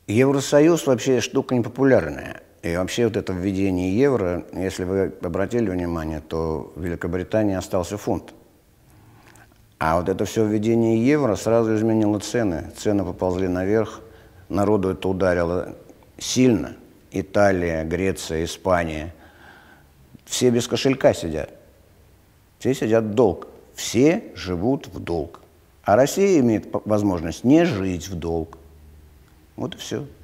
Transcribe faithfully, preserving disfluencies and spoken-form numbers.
Евросоюз вообще штука непопулярная. И вообще вот это введение евро, если вы обратили внимание, то в Великобритании остался фунт. А вот это все введение евро сразу изменило цены. Цены поползли наверх, народу это ударило сильно. Италия, Греция, Испания. Все без кошелька сидят. Все сидят в долг. Все живут в долг. А Россия имеет возможность не жить в долг. Вот и все.